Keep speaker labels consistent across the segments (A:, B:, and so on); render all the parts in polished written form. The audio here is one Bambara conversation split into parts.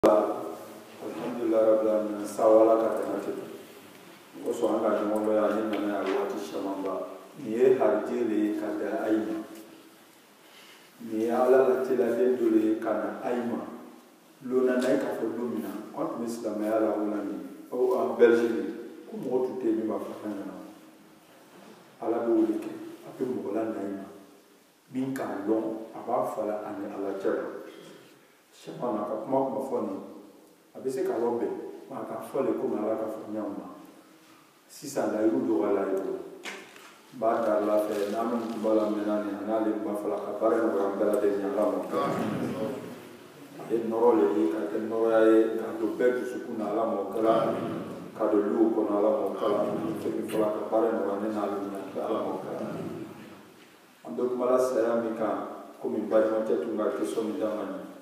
A: Alhamdulillah rabbil alamin sawala katanate ko so anga mo lo ya ni na ya wati shamamba ni harjele kada aima ni ala la tela de dole kana aima lo na nay ka fo domina ko islam ya la wona ni o en Belgique ko mo tuté ni ma fa kana ala do leke ape mo la naima min ka long aba fala ani ala jara shamana ka mo foni abese ka lobe ma ka fole ko mala ka fanyama sisa la yudo wala yudo ba da la fe namu bala menani anale ba fala ka bare no ambela de nyala mo e norole e ka te norae ka do betu sukuna ala mo kala ka do lu ko ala mo kala fe mi fala ka bare no ne na lu nya ala mo kala ando mala saya mika ko mi ba ma te tunga ke so mi damani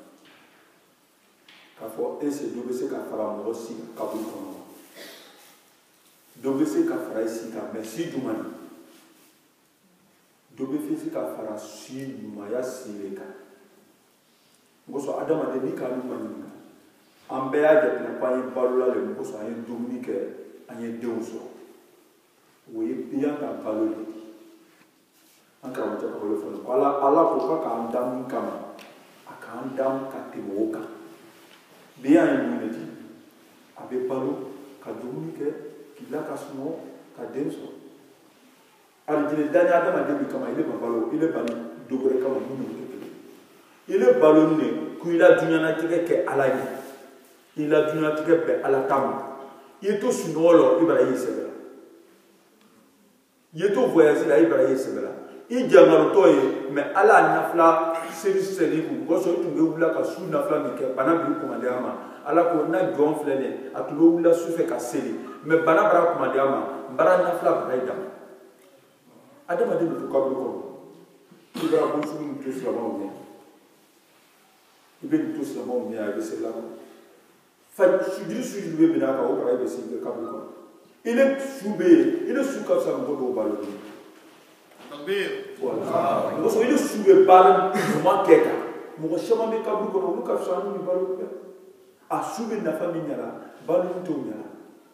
A: kafo ese dobese ka fara mo si ka bu kono dobese ka fara si ka merci dumani dobese ka fara si maya sileka ngoso adama de ni ka lu mani ambe ya je na pa yin balula le ngoso ayin dumni ke ayin deuso we biya ka balule anka wata ko le fo ala ko ka andam kama aka andam ka timoka bien immunity abe palo ka dumuni ke kila ka suno ka denso aljine danya adama de kama ile balo ile bani dogore kama munu ke ile balo ne ku ila dunya na tike ke alaji ila dunya tike be ala tam yeto sunolo ibrahim sebela yeto voyage la ibrahim sebela i jangaro toye me ala nafla seri ku goso tunge wula ka su nafla mi ke bana bi ko mandama ala ko na jon flene atulo wula su fe ka seri me bana bara ko mandama bara nafla baida adama de ko ko ibra ko su mu to slama o ibn to slama o ya be sela fa sujudi be bina ka o bara be sin ka ko ile sube ile su ka sa mo do balo voilà ngoso ile sube balo mo keka mo shama be ka bu ko ka sa ni balo a sube na famille nyala balo to nyala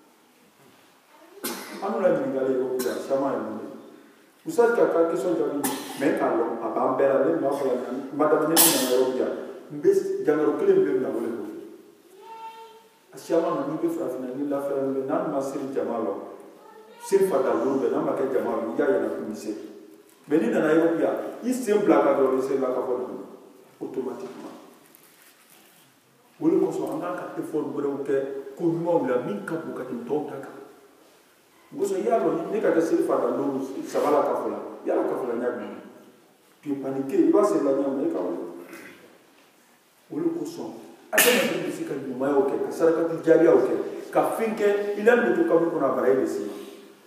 A: anu la ni gale ko ya sama ni usat ka ka keso jani me ka lo aba bela le ma fala ni madame ni na ro ya mbes jangaro kele be na wole ko asiama na ni be frafina ni la fera ni na ma sir jamalo sir fada lo be na ma ke jamalo ya ya na kumise mais na yo ya il semble ka do se la ka fo automatiquement wole ko so anda ka te fo bo ke ko mo la min ka bu ka tin to ta ka ngoso ya lo ni ka sir fada lo sabala ka fo la ya ka fo la nya bi puis paniquer ba se la nya me ka wole ko so adama de sika ni ma yo ke ka saraka ti jari yo ke ka finke ilan de to ka ko na bare de si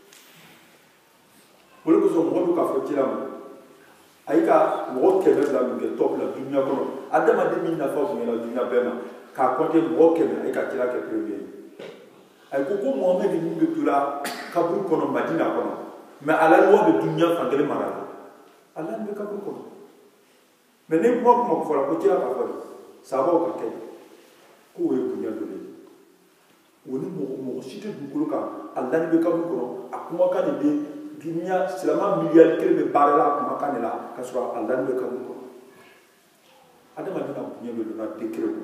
A: wole ko so mo ka fo tilam aika mo ke be la mi top la dunya ko adama de min na fa ko la dunya bema ka ko te mo ke me aika tira ke premier ay ko ko mohammed ni be tula kabru ko no madina ko mais ala wo be dunya fa ngale mara ala be kabru ko mais ne mo ko la ko tira ka fa sabo ka ke ko we dunya do le woni mo site du ko ka ala be kabru ko akuma ka ne be dunia selama miliar kele barala makan la kasura Allah be kamu ko adama dina punya be na dekre ko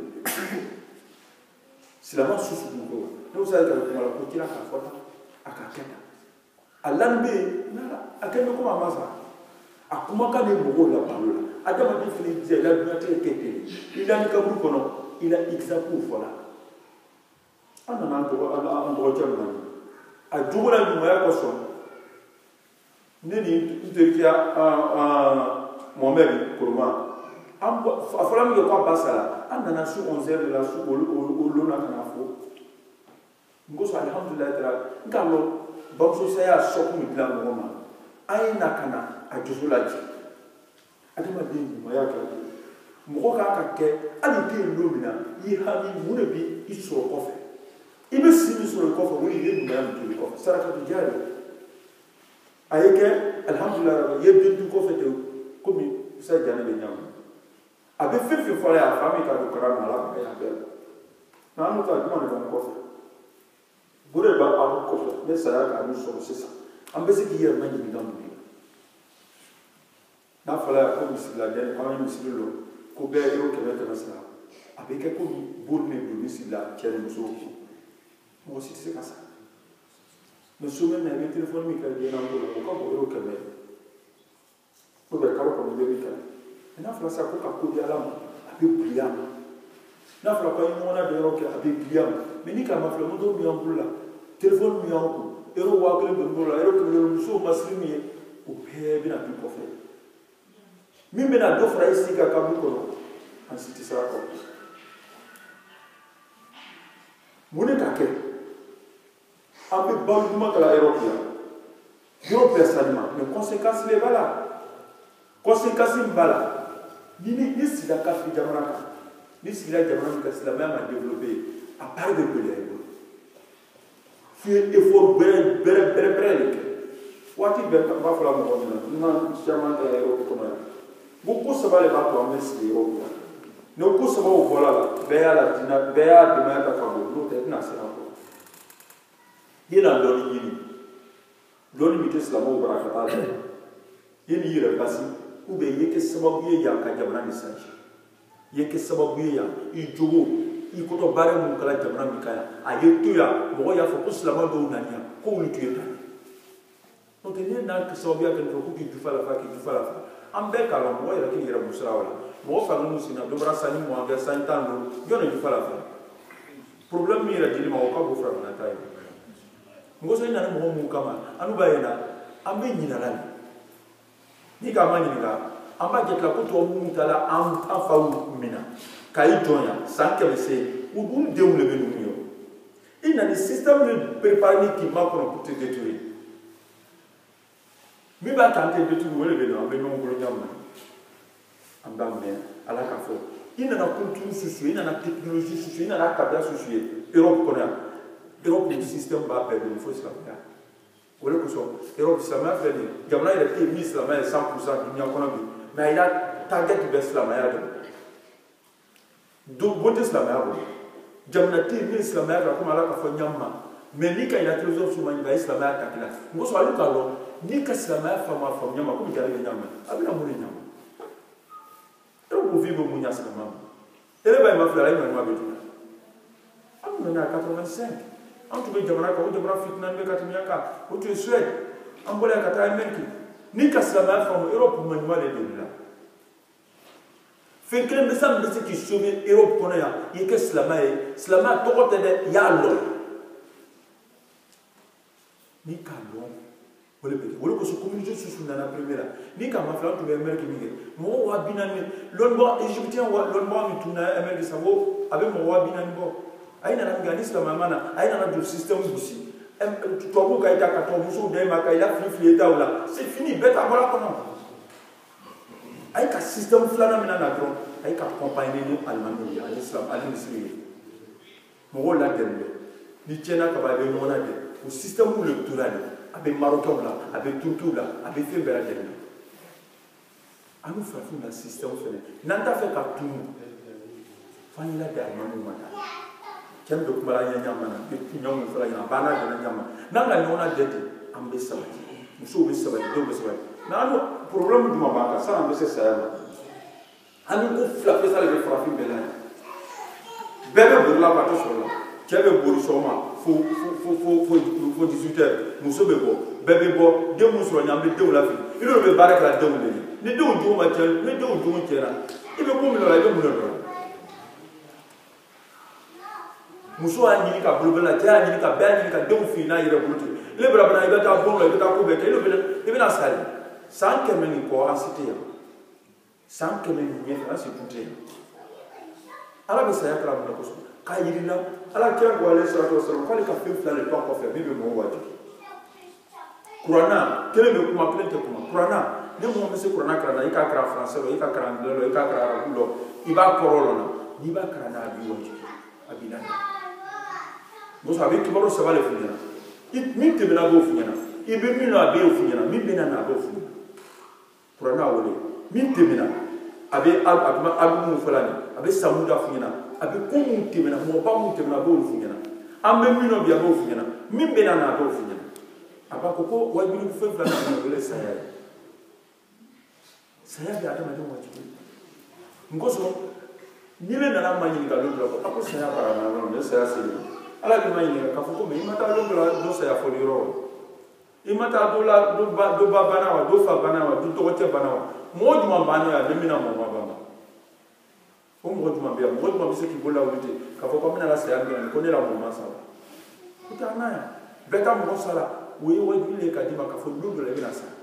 A: selama susu ko no sa ka ko la ko kira ka fota akaketa Allah be na akeme ko masa akuma ka ne mogo la balola adama di fini je la dunia te kete ila ni kabru ko no ila exapu fola ana na to Allah an do jamna a dubula ni ma ko so nini ntekia Mohamed Kurma afala mi ko basala anana su 11h de la su o na kana fo ngoso alhamdulillah tara ngalo bamso saya soku mi plan ngoma ay na kana ajusulaji adama de ma ya ka mo ka ke ali te lumina yi hami mune bi iso kofe ibe simi so kofe wo yi de ma to kofe saraka bi jari ayeke alhamdulillah yebbi du ko fete komi sa jana be nyam abe fefe fole a fami ka do karama la ba ya be n'an ka juma de b'an kɔfɛ o de b'an kɔfɛ ne saya k'a min sɔrɔ sisan an bɛ se k'i yɛrɛ ma ɲininka mun de la n'a fɔra yan ko misiladen k'an ye misiri lɔ ko bɛɛ ye yɔrɔ 100 sara a bɛ kɛ ko boli de don misiri la cɛ ni muso mɔgɔ si tɛ se ka sa mais semaine na i bɛ téléphone min kɛ den na bolo o ka bon yɔrɔ 100 ou bien kalo kɔnɔ bɛ min kɛ n'a fɔra sisan ko ka ko di Ala ma a bɛ boli a ma n'a fɔra ko an ye ɲɔgɔnna dɔ yɔrɔ kɛ a bɛ boli a ma mais ni k'a ma filɛ moto min y'an bolo la téléphone min y'an kun euro 1000 bɛ n bolo la euro 100 musow masiri min ye o bɛɛ bɛna bin kɔfɛ min bɛna dɔ fara i si ka kaburu kɔnɔ an si tɛ se a kɔrɔ mun de ka kɛ an bɛ balo ɲuman kɛ la Europe la Europe bɛɛ salima mais conséquence de b'a la conséquence min b'a la ni sida ka fili jamana kan ni sigila jamana min ka silamɛya ma développé a baara bɛ gɛlɛya i bolo f'i ye effort bɛrɛ de kɛ waati bɛɛ n b'a fɔ la mɔgɔ min na n ka caman kɛ Europe kɔnɔ yan n ko ko saba de b'a to an bɛ sigi Europe la ni ko sabaw bɔra la bɛɛ y'a ladina bɛɛ y'a dɛmɛ ta ka bɔ n'o tɛ i tɛna se a kɔrɔ i na dɔɔni ɲini dɔɔni min tɛ silamɛw bara ka taa dɛ i n'i yɛrɛ basi ou bien i ye kɛ sababu ye yan ka jamana ni sanji i ye kɛ sababu ye yan i jogo i kɔtɔ baara mun kɛla jamana min kan yan a ye to yan mɔgɔ y'a fɔ ko silamɛ dɔw nana yan ko olu tun ye tan n'o tɛ ne n'a kɛ sababuya kɛ ko k'i jufa la fa k'i jufa la fa an bɛɛ k'a la mɔgɔ yɛrɛ k'i yɛrɛ musala o la mɔgɔ fa minnu sinna dɔ bɔra sanni mɔgɔ kɛ sanni tan duuru jɔn de jufa la fa problème min yɛrɛ dili ma o ka bon farafina ta ye n ko so i nana mɔgɔ mun kama an b'a ye na an bɛ ɲinala de ni k'a ma ɲininka an b'a jate la ko tubabu minnu taara an faw minɛ k'a i jɔn yan san 100 se u denw de bɛ ninnu ye i nana système de préparer ni k'i ma kɔnɔ pour te détruire min b'a ta an tɛ détruire o de bɛ yen an bɛ ɲɔgɔn bolo ɲɔgɔn na an b'a mɛn Ala ka fɔ i nana culture susu i nana technologie susu i nana kabila susu ye Europe kɔnɔ yan Europe ni système b'a bɛɛ dɔn fo silamɛya o de kosɔn Europe silamɛya filɛ nin ye jamana yɛrɛ tɛ yen min silamɛya ye 100% dunuya kɔnɔ bi mais a y'a target bɛ silamɛya de bon tɛ silamɛya bolo jamana tɛ yen min silamɛya kan komi Ala ka fɔ ɲamma mais n'i ka yɛlɛ télévision suma ɲininka i silamɛya ta kila n ko sɔn ale k'a dɔn n'i ka silamɛya faamu ɲamma komi jara bɛ ɲamma a bɛna mun de ɲamma Europe ko f'i bɛ mun ɲa silamɛya ma ele b'a ye ma filɛ ala ɲuman bɛ dun an tun bɛ na 85 an tun bɛ jamana kan o jamana fitina bɛ ka tɛmɛ kan o tun ye Suède an bɔra yan ka taa Amérique n'i ka silamɛya faamu Europe ma ɲuman de don la fɛn kelen bɛ se min bɛ se k'i sauver Europe kɔnɔ yan i ye kɛ silamɛ ye silamɛya tɔgɔ tɛ dɛ i y'a lɔ n'i k'a lɔn o de bɛ kɛ o de kosɔn communauté susu nana premier la n'i k'a ma filɛ an tun bɛ Amérique min kɛ mɔgɔ 4000 lɔnnibaga égyptien lɔnnibaga min tun na Amérique sa ko a bɛ mɔgɔ 4000 bɔ a ye nana min kɛ ani silamɛya ma na a ye nana don système gosi tubabuw ka ita ka tubabumusow d'e ma ka i la fili taw la c'est fini bɛɛ ta bɔra kɔnɔ a ye ka système filanan min na dɔrɔn a ye ka accompagner ni alimamiw ye ani misiri ye mɔgɔw la dɛmɛ ni tiɲɛna ka ban a bɛ ɲɔgɔn na dɛ o système le tora de a bɛ Marocains la a bɛ Turkiw la a bɛ fɛn bɛɛ lajɛlen na an bɛ farafinw la système fɛnɛ n'an t'a fɛ ka tunu f'an y'i ladi alimamiw ma ta cɛ min bɛ kuma la ɲɛma na ɲɔgɔn min fɔra ɲɛna a banna donna ɲɛma n'an ka ɲɔgɔn na dɛ ten an bɛ sabati musow bɛ sabati denw bɛ sabati mais an problème jumɛn b'an kan sanni an bɛ se saya ma an bɛ ko fila fesa de bɛ farafin bɛɛ la yan bɛɛ bɛ boli la ka to sɔrɔ la cɛ bɛ boli sɔgɔma fo 18 heures muso bɛ bɔ bɛɛ bɛ bɔ den minnu sɔrɔ ɲan an bɛ denw lafili i n'olu bɛ baara kɛ la denw de ye ni denw jogo ma tiɲɛ ni denw jogo tiɲɛna i bɛ ko min dɔ la i bɛ mun de dɔn muso y'a ɲini ka bolo bɛɛ la cɛ y'a ɲini ka bɛɛ y'a ɲini ka denw fili n'a yɛrɛ bolo ten ile bɛna bana i bɛ taa bon la i bɛ taa ko bɛɛ kɛ i bɛna sali san 100 ni kɔ an si tɛ yan san 100 ni ɲɛfɛ an si tun tɛ yan Ala bɛ saya kɛra mun na kosɔn k'a yirila Ala kira ko ale salatu wasalam k'ale ka fɛn fila de to a kɔfɛ min bɛ mɔgɔw wajibi kuranna kelen bɛ kuma kelen tɛ kuma kuranna ni mɔgɔ bɛ se kuranna kalan na i k'a kalan français la i k'a kalan anglais la i k'a kalan arabu la i b'a kɔrɔ la n'i b'a kalan na a b'i wajibi a b'i na muso a bɛ kibaru saba de f'i ɲɛna min tɛmɛna a b'o f'i ɲɛna i bɛ min na a b'o f'i ɲɛna min bɛ na a b'o f'i ɲɛna kuranna wele min tɛmɛna a bɛ abu mun fɔla nin a bɛ samuda f'i ɲɛna avec comment tu m'as mon pas mon tu m'as beau finir en même temps bien beau finir même bien na beau finir apa koko wa bi ku fe fla na le saya bi adama de mo ci ngoso ni le na ma ni ga lo ko ako saya para na no le saya se ala bi ma ni ka foko me mata lo do saya fo liro imata do la do ba bana wa do fa bana wa do to te bana wa mo duma bana ya de mina mo ba ba o mo duma bi se ki bola wute ka foko mina la saya bi ko ne la mo ma sa uta na ya beta mo sala we bi le ka di ma ka fo do le bina sa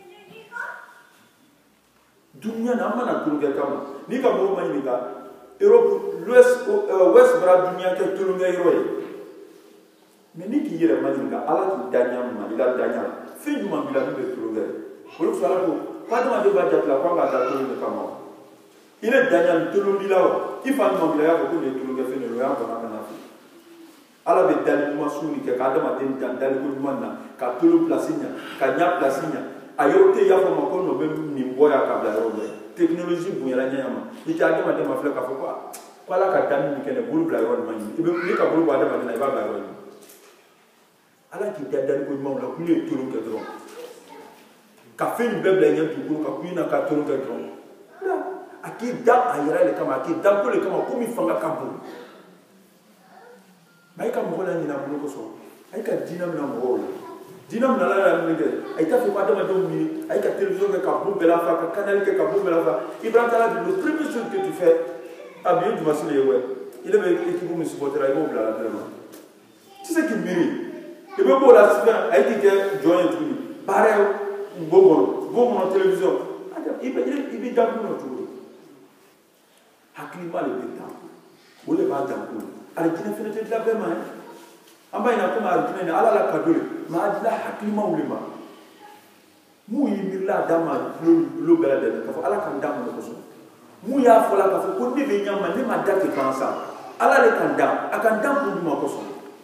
A: dunia na mana kulunga kama ni ka mo ma ni ka Europe l'ouest west bra dunia ke tulunga iroye mais ni qui yere maninga ala ki danya ma ila danya fin du mambila be tulunga ko so ala ko pas de ba jatla ko ga da tulunga kama ile danya tulunga wa ifa mambila ya ko le tulunga fe ne ya ko na kana ala be dali ma suni ke ka da ma den dan dali ko manna ka tulu plasinya ka nya plasinya ayote ya ko ko no be ni boya ka bla ro technologie bu yara nya ma ni ta da ma de ma fle ka fo ko ala ka dami ni ke ne bulu bla ro ma ni ibe ni ka bulu ba da ma na ba bla ro ala ki dadal ko mawla ku le turu ke dron ka fen bebla nyen tu ko ka ku na ka turu ke dron aki da ayira le kama aki da ko le kama ko mi fanga kampu mai ka mo la ni na bulo ko so ai ka dina na mo dina na la ni ke ai ta fi ma da ma do mi ai ka télévision ke ka bu bela fa ka canal ke ka bu bela fa ibrahim tala le premier chose que tu fais a bien du masile ouais il avait équipe pour me supporter à Ivo la vraiment tu sais qui mérite et bien pour la super a été que joint tout pareil bon télévision il est dans le tout hakima le beta ou le ba dans tout arjina fenêtre de la bema amba ina kuma arjina ala la kadole ma adla hakima ulema mu yimilla dama lo bela de ka ala kan dama ko so mu ya fola ka ko ni be nyama ni ma dake kansa ala le kan dam akan dam bu ma ko so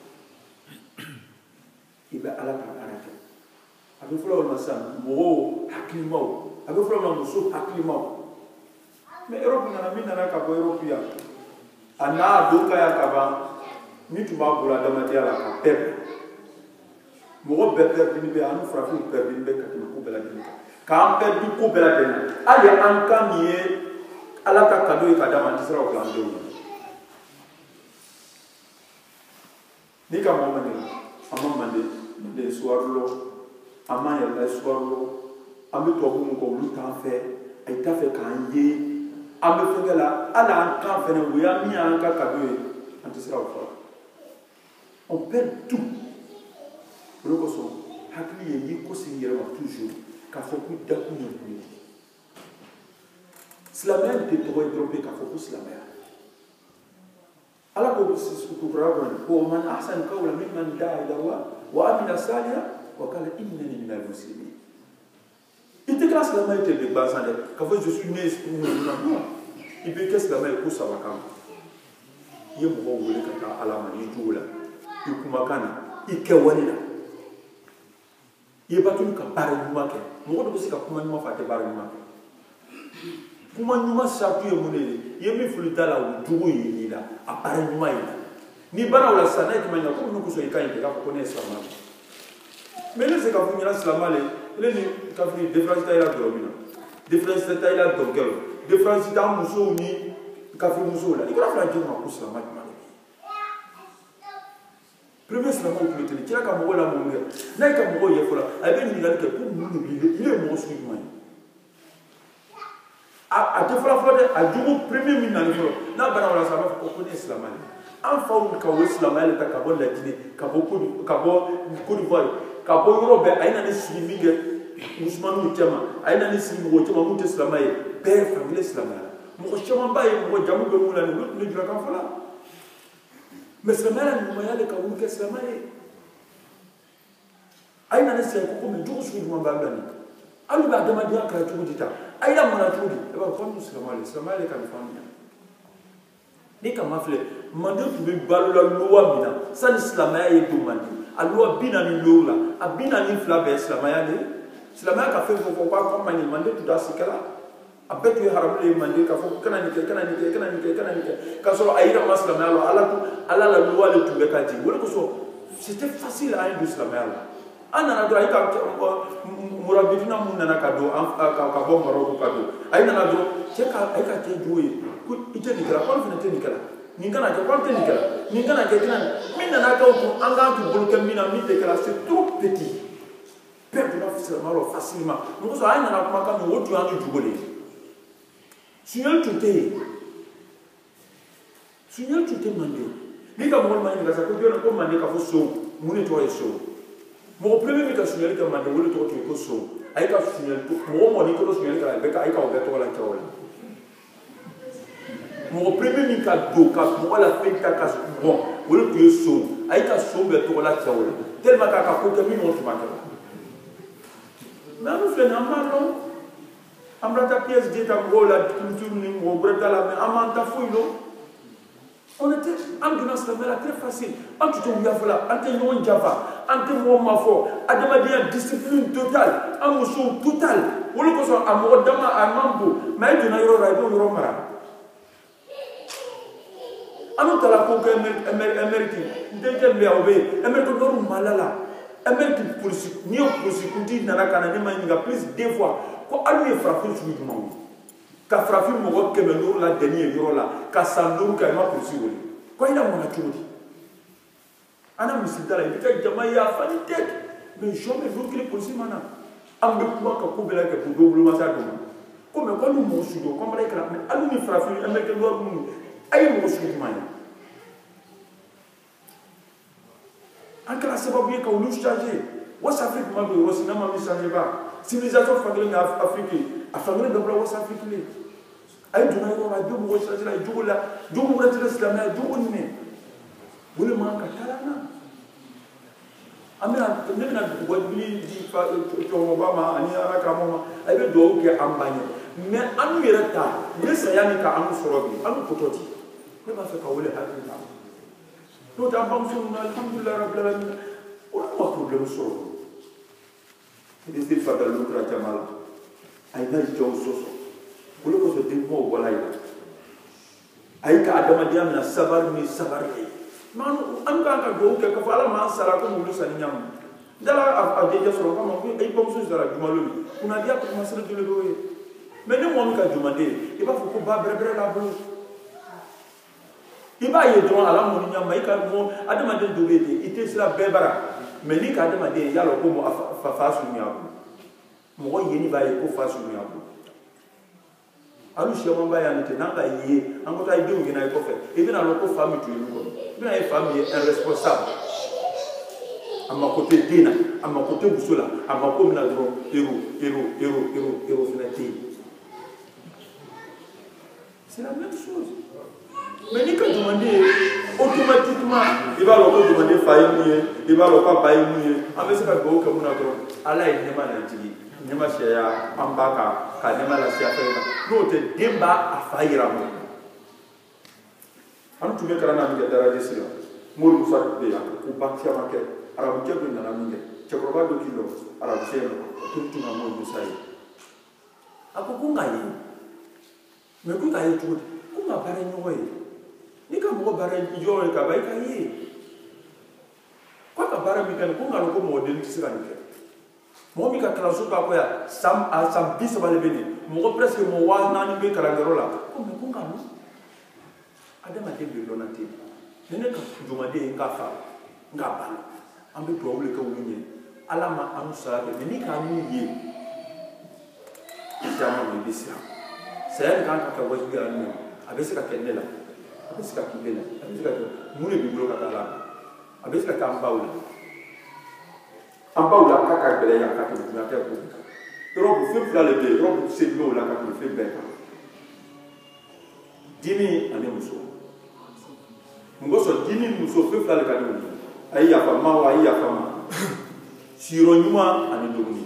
A: ibe ala ka arata abe fulo ma sam mo hakima abe fulo ma musu hakima mais Europe na mina na ka bo Europe ya ana do ka ya ka ba mi tu ba bula dama dia la ka pep mo be pep ni be anu fra fu pep ni be ka ko bela ni ka pep du ko bela ni ale an ka miye ala ka kado e ka dama ti sra ko lando ni ka mo mani amma mande de suarlo amma ya la suarlo ambe to bu ko lu ta fe ay ta fe kan ye ambe fengela ala an kan fe ne wuya mi an ka kabe antisra ko on perd tout le ko so hakli ye ko sin yere ma toujours ka fo ku da ku ni islamien te to droper ka fo ku islamien ala ko su ku braban ko man ahsan qawla mimman da'a ila Allah wa amila salihan wa qala innani minal muslimin ite classe la maite de bazane ka fo je suis né non il peut qu'est-ce la maite ko sabaka ye mo wole ka ala ma ni jula ikuma kana ikewalila ye batun ka bare nyuma ke mo do sika kuma nyuma fa te bare nyuma kuma nyuma sa tu ye munele ye mi fulita la wujugo yi la a bare nyuma yi ni bana wala sana ki manya ko nuko so ikai ka ko ne sama mais le se ka fu nyala slamale le ni ka fu difference ta ila domina difference ta ila dogel difference ta muso ni ka fu muso la ikra fra juma ko slamale premier c'est la mort pour le tira ka mo la mo nge na ka mo ye fola a be ni ngal ke pour mu il est mo su mo a te fola fola a jugo premier min na ni fola na bana wala sa ba ko ko islam ali en fa ka wo islam ali ta ka bo la dine ka bo ko d'Ivoire ka bo Europe ayina ni sigi minge Ousmane Tema ayina ni sigi mo Tema mu te islam ali père famille islam ali mo chama ba ye mo jamu be mu la ni dira ka fola mais c'est mal à nous moyen de Kaboul que c'est mal aïe n'a pas comme le jour où je m'en vais aïe va demander à quoi tu dis ta aïe la mon atout et va comme c'est mal comme famille ni comme afle mande tu be balu la loi bina ça l'islam est demandé a loi bina ni loi a bina ni flabe islam ya de islam ka fait pour quoi comme mani mande tu dois sikala après tu es haramle mandi ka fo kana ni ka so ayira maslama ala la loi le tout ka di wala ko so c'était facile à un islam ala ana na do ay ka murabbitina mun na ka do ka bo maro ko do ay na do che ka ay ka te jouer ku ite ni kala ko fina te ni kala ni kana ke ko te ni kala ni kana ke kana min na ka ko anga ki bol ke mina mi te kala c'est trop petit perdre la facilement nous so ay na ko ka no wotu anu jugole sunyal tuté mande ni ka mo mani ka sa ko jona ko mande ka fo so muni to so mo premier mi ka sunyal ka mande wole to ko so ay ka sunyal to mo ni ko sunyal ka be ka ay ka o be to la ka wala mo premier mi ka do ka mo la fe ta ka bon wole to so ay ka so be to la ka wala tellement ka ko ke mi mo to ma ka mais nous faisons mal amrata pièce d'état la culture ni mo breta la mais amanta fouilo on était en Guinée très facile en tout cas voilà en te non java en te mo mafo adama dia discipline totale amuso total wolo ko so amoro dama amambo mais dina yoro ray bo yoro mara anu tala ko Amérique ndeke mbe obe Amérique do malala Amérique politique ni politique ndi na kana ni manga plus deux fois ko almi frappé sur du monde ka frappé mo ko kemelo la dernier yoro la ka sandoru ka ma politique woni ko ina mo na tudi ana musidala ibika jamaa ya fani tek mais jamais vu que les policiers mana ambe kuma ka ko bela ke do bulu masa do ko me ko lu mo sudo ko mala kala mais almi frappé Amérique do mu ay mo sudo mani ankala sababu ye ka ulu changer wasa Afrique ma do wasa na ma mi changer ba civilisation fangale na Afrique afangale do bla wasa Afrique le ay duna yo ra do mo changer la jugula jugu ra tira islamia jugu ne wole ma ka talana amina nebina ko bili di fa to Obama ani ara ka mama ay be do ke ambanye mais anu yera ta ne sayani ka anu sorobi anu pototi ne ba fa ka wole hakika to ta bam sun alhamdulillah rabbil alamin on a problème soro c'est fa da lukra jamal ay na jow soso wole ko so din mo wala ay ka adama diam na sabar ni sabar man am ka do ke ka fala ma sara ko mu sani nyam dala a deja soro ko mo ay bam sun sara jumalo kuna dia ko ma sara dole do mais ne mo ka jumande e ba fu ko ba bre la bu iba ye don ala mo nyam mai ka mo adama de do bete ite sila bebara mais ni ka adama de yalo ko mo fa su nyabu mo yeni ba ye ko fa su nyabu alu shema ba ya nte nanga ye ango ta ide ngina ko fe e bina lo ko fami tu yuko bina e fami est responsable amma côté dina amma côté busula amma ko mina dro ero finati c'est la même chose mais ni ka demander automatiquement il va le demander faille il va le pas bailler avec ça ko ko muna dro ala ne ma na jigi ne ma shaya ambaka ka ne ma la sia fa no te demba afaira mo an tu me karana mi dara desira mur musa de ya ko baktia ma ke arabu ke bin na mi ke ko ba do kilo arabu se tu na mo musa yi ako kunga yi me kunga yi tu kunga bare ni woyi ni ka mo bare ni yo ka bai ka yi ko ka bare mi kan kunga ko mo de ni sira ni ke mo mi ka kala su ka ko ya sam bis ba le beni mo presque mo wa na ni be kala garola ko me kunga no adama te bi lona te ne ka juma de ka fa nga ba ambe to wule ka wunye alama anu sa de ni ka ni ye jama mo bisira sai kan ka wajibi anu abese ka kenela abese ka kibela abese ka mune bi bloka kala abese ka ambawula kaka bele ya kaka na te ko robo fi fla le de robo se do la kaka fi beka dini ane muso ngoso dini muso fi fla le kaka ayi ya fa ma ayi ya fa ma siro nyuma ane dogni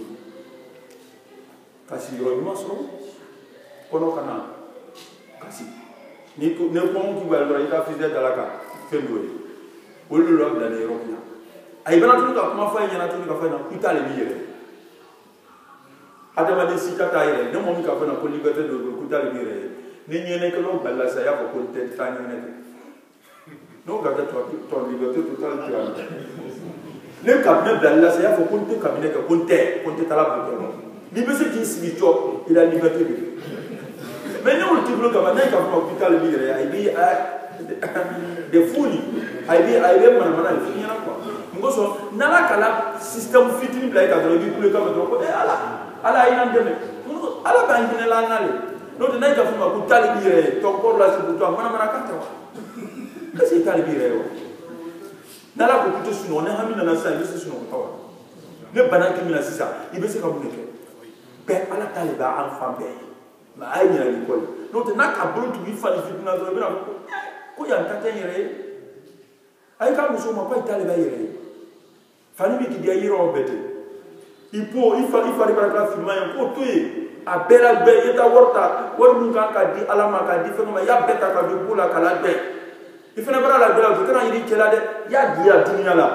A: kasi siro nyuma so kono kana kasi ni ko ne ko mo ki ba do ita fi de dalaka fe ndori wolu lo abla ne ropia ay bana tunu ka kuma fa nyana tunu ka fa na kutale mi yere adama de sika taire ne mo mi ka fana ko liberté de kuta libéré ni ñene ko lo balla sa ya ko te tani ne no ga to liberté totale tirana ne cabinet balla sa ya ko te cabinet ko te tala bu ko ni be se ki sigi to il a liberté de mais non le tiblo ka na ka ko hôpital libéré ay bi de folie ay bi mana fini na quoi ngoso nala kala système fitini bla ka do bi pour ka do ko ala ina ndeme ala ba ngine la nale no de naika fuma ku talibire to ko la su to mana kata wa kasi talibire wa nala ko kuto suno ne hamina na sa yesi suno ko tawa ne banaki mina sisa ibe se ka mu ke be ala taliba an fambe ma ay ni ali ko no de naka bulu tu ifa ni fitna do be na ko ya ntata yere ay ka muso ma ko taliba yere fani bi ki dia yiro bete il faut riba ka firma en ko toy a bela be yeta worta wor mun kan ka di alama ka di fenoma ya beta ka do bula kala de ifena bara la bela ko kana yiri kela de ya dia dunya la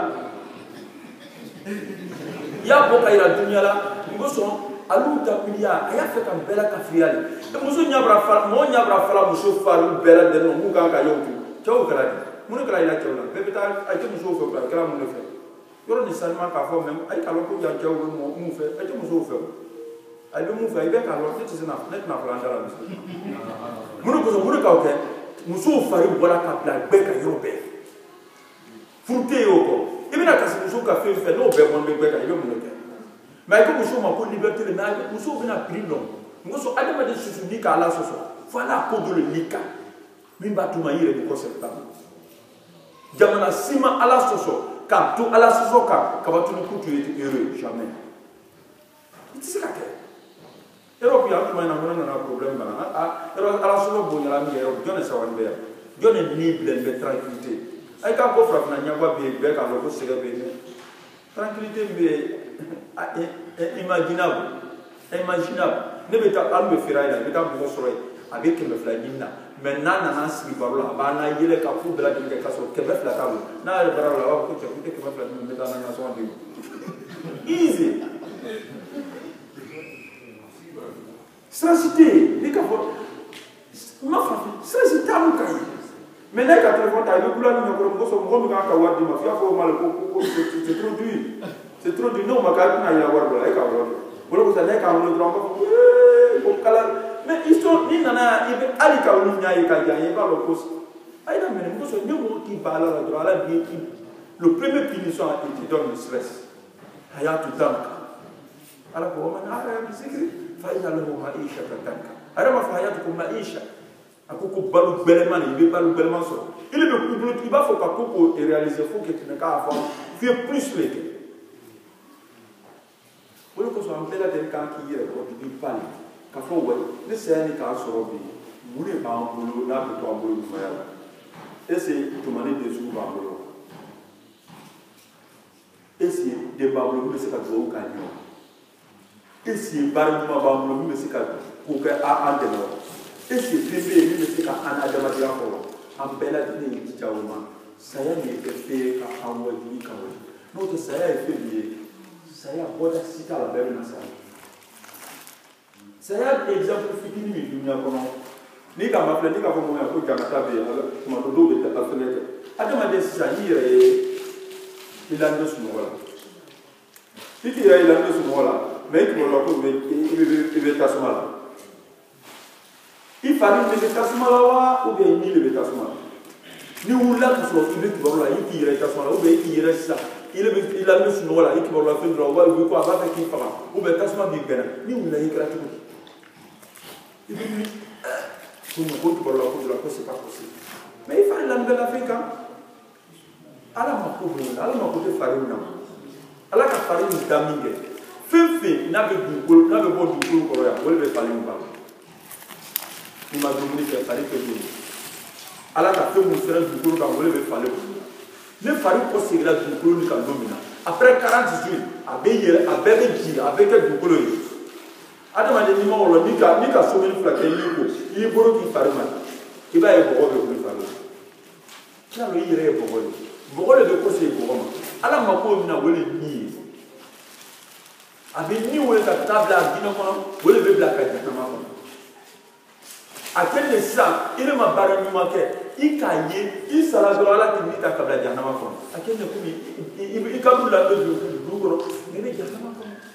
A: ya boka ira dunya la ngoso alu ta pilia aya fe kan bela ka friali e muso nyabra fala muso faru bela de no mun kan ka yotu taw kala de mun kala ila taw la be beta ay muso fo kala mun fe yoro ni salma ka fo même ay kala ko ya jaw mo fe ay muso fe ay be mu fe ay be kala net is na plan dara mun ko ke muso fari bola ka bla be ka yoro be furte yo ko ibina ka muso ka fe no be bon be ka yo mun ke mais ko muso ma ko liberté de na muso bina prix non muso adama de susu ni ka ala soso fala ko do le lika min ba tuma yire ko septembre jamana sima ala soso ka tu ala soso ka batu ni kutu yete heureux jamais c'est ça que Europe ya tuma na problème bana ala soso bo nyala mi Europe jone sa wan be jone ni blende tranquillité ay ka ko fra na nyagwa be ka lo ko sega be tranquillité be imaginable ne be ta alme firaila be ta bo soroy avec me fladina maintenant na nasi barola bana yele ka fu bela de ka so ke be flatable na le barola wa ko ke ke be flatable me ta na so andi easy sensité ni ka fo ma fa sensité amu kai mais na ka téléphone ta yo kula ni ko so mo mi ka wadi ma fiya ko mal ko c'est trop dur non ma ka na ya war bola ka war bola ko sa na ka mo dron ko kala mais ils sont ni nana ibe ali ka wulu nyaay ka jaay ba lo ko ay na men ko so ñemo ki bala la droit la bien qui le premier punition qui donne le stress hayatu danka ala ko man ara bi zikri fa inna lahu ma'isha danka ara ma fa hayatukum ma'isha akoko balu beleman ibe balu beleman so il be kubulu il va faut pas ko réaliser faut que tu ne ka avoir faire plus les wala ko so am bela de kan ki yere ko di pali ka fo wa ne se ni ka so bi mure ba mbulu na to mbulu fa ya ese to mane de su ba mbulu ese de ba mbulu se ka zo ka ni ese bar ma ba mbulu se ka ko ka a ande no ese bebe ni se ka ana da ma dia ko am bela de ni ti jawma saya ni ke fe ka awo ni ka wo no to saya e fe ni saya boda sita la bebe na saya saya exemple fitini mi dunya kono ni ka ma ni ka ko mo ya ko jamata be ma do be ta fenêtre adama de sa yire ilando sumola titi ya ilando sumola mais ko lo ko be ta sumala il fallait que ta sumala wa ou bien ni le ta sumala ni wula ko so ibe ko la yi yire ta sumala ou bien yire sa il a mis sur nous là il va faire droit va lui quoi va faire qui fera ou bien tasma big ben ni on l'a écrit tout il dit pour nous pour la c'est pas possible mais il fallait l'amener l'Afrique ala ma ko de farine na ala ka farine daminge fefe na be du ko ko ya wole be farine ba ni ma domini ke farine ke du ala ka fe mu sera du ko ka wole be farine ne fari ko segla dukolo ni ka domina après 40 jours abebe ji abeke dukolo yi adama de nima wolo ni ka so meni fla ke ni ko yi boro ki fari ma iba e bogo be ko fari na lo yi re bogo le de ko se bogo ma ala ma ko na wole ni avec ni où est la table à dîner où est le black à dîner. À quel de ça, il m'a barré du manqué, il caillé, il s'est la droite là qui dit à Kabla Djanama. À quel de coup, il comme la deux du Google, il est Djanama.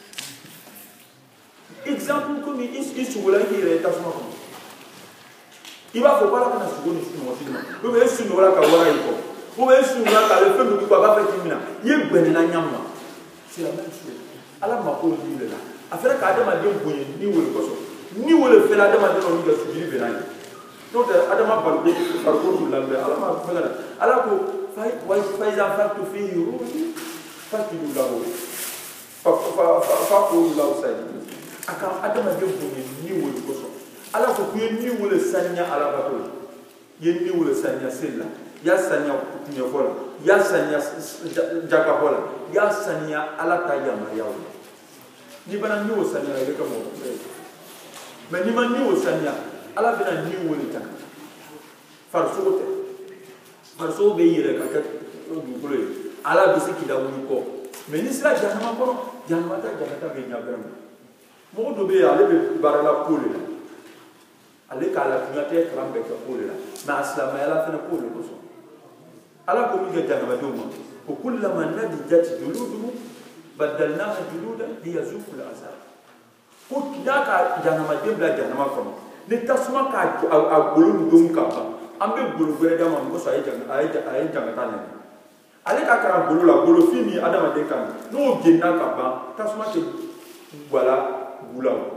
A: Exemple comme il se voulait qu'il est à son compte. Il va faut pas la connaître sur le film. Vous voyez, si nous voilà qu'à voir, vous voyez, si nous voilà qu'à le faire, nous ne pouvons pas faire Kimina. Il est ben la nyama. C'est la même chose. Alors, ma pauvre ville là. Afin qu'Adam a dit un bouillon, ni où le poisson. Ni où le fait l'Adam a dit un bouillon, c'est du bénin. Donc, Adam a parlé par contre de l'Albert. Alors, ma pauvre là. Alors, Faïza fait tout faire, pas tout le labo. Pas pour le labo, ça. Adam a dit un bouillon, ni où le poisson. Alors que ni où le sanya à la bateau. Il y a ni où le sanya c'est là. Il y a sanya Kunyafola. Il y a sanya Jakabola. Il y a sanya à la taille à Maria. Ni pas ni au sanya avec un mot. Mais ni pas ni au sanya. À la fin ni où le temps. Farsote. Farso obéir à quelqu'un du bleu. À la bise qui a voulu quoi. Mais ni cela Janama Kono. Janamata Janata Benyabram. Mon dobé à l'ébé barala poule. Allez qu'à la prière crampe pour là mais à cela mais à la fin pour le poisson alors comme il y a un madame pour que la manade d'être de l'eau badalna julouda liyazuku al-azab pour qu'il y a janama debla janama comme ne tasuma ka a golu dum kapa ambe golu gere dama ko so ay jangata ne ale ka kara golu la golu fini adama de kan no genna kapa tasuma ke voilà bula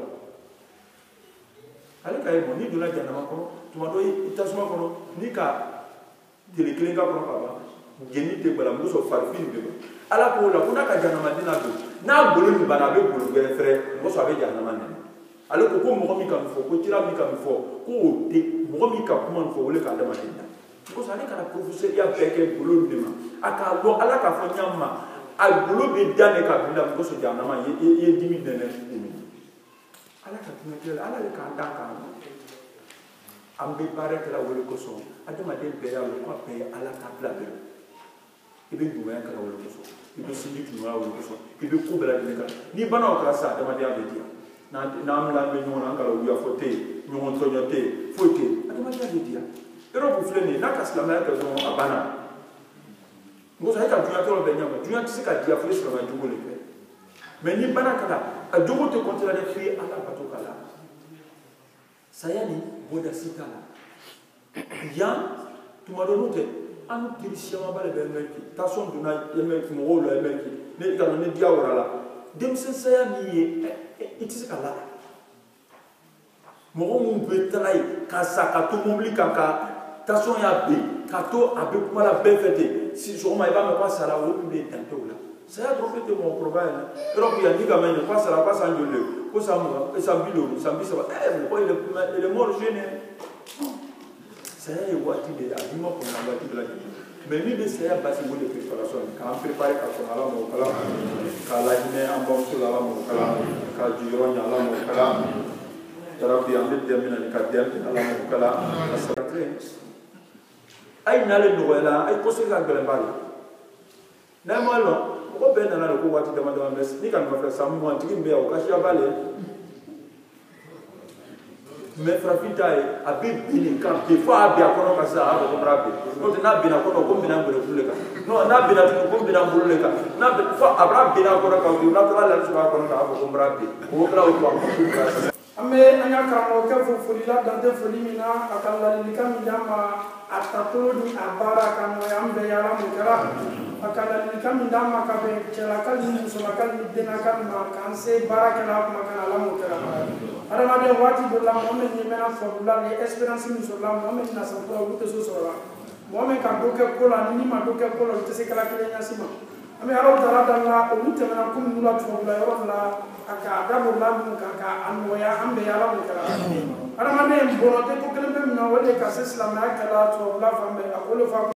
A: ale ka yebo ni donna janama kono tuma do itasuma kono ni ka telekelen ka kono baba geni te bala muso farfin be ala ko la kuna ka janama dina do na bolo ni bana be bolo be frère muso abe janama ne ale ko ko mo mi ka fo ko tira mi ka fo ko de mo mi ka kuma fo wole ka dama ne ko sa ne ka professeur ya beke bolo ni ma aka lo ala ka fo nyama a bolo be dane ka bila ko so janama ye dimi dene ala ka tunatela ala le ka ndaka ambe baraka la wole ko so adama de be ya ko pe ala ka bla be ibe duwa ka la wole ko so ibe sindi tuwa wole ko so ibe ko bela de ka ni bana o ka sa adama de abe dia na am la me nyona ka la wiya fote nyon tonyote fote adama de abe dia ero bu fleni na ka sala ma ka zo abana ngo sa ka duya to be nyama duya tisika dia fle sala ma jugo le pe mais ni bana kala a jogo te contre la fi ala bato kala sayani boda sitala ya tumadonote an dirishama bale be melki tason duna yemelki mo wolo yemelki ne ka ne dia wala dem sen sayani itisi kala mo mo be trai ka sakato mobli kaka tason ya be kato abe mala be fete si so ma ba me kwa sala wo be tanto la saya profite mon problème alors qu'il y a ni gamin ne passe la passe en jole ko sa mo e sa bilo sa bi sa mo il est mort jeune saya wati de abimo ko na wati la mais ni de saya basi wo de préparation quand préparer ka ko ala mo kala kala ne am bon sur ala mo kala ka jiro nya ala mo kala rabbi amde de mina ni ka dem ala mo kala asatre ay nale no wala ay ko se ga gele bari na malo ko be na ko wati dama dama mes ni kan ma fa samu mo antiki mbe o kashi abale me frafita abi bini kan te fa abi akono ka sa abo brabe no te na bina ko no bina ngure kuleka no na bina ko bina ngure ka na fa abra bina ko ka wi na to ala su ka ko ka abo brabe ko bra o ko ka
B: ame anya kamo ke fulila dante fulimina akalla likam jama atato ni abara kan ambe yala mukara akala ni kam ndama ka be cela kal ni musula kal ni dena kan ma kan se baraka la ma kan ala mo kala ara ma de wati do la mo men ni mena fo la ni espérance ni so la mo men na sa ko wuto so so la mo men ka do ke ko la ni ma do ke ko la te se kala kele nya sima ami ara dara dalla o ni te mena kum nula to la yo la aka da mo la mu ka ka an mo ya ambe ya la mo kala ara ma de mbono te ko kele be na wale ka se islam na kala to la fambe akolo fa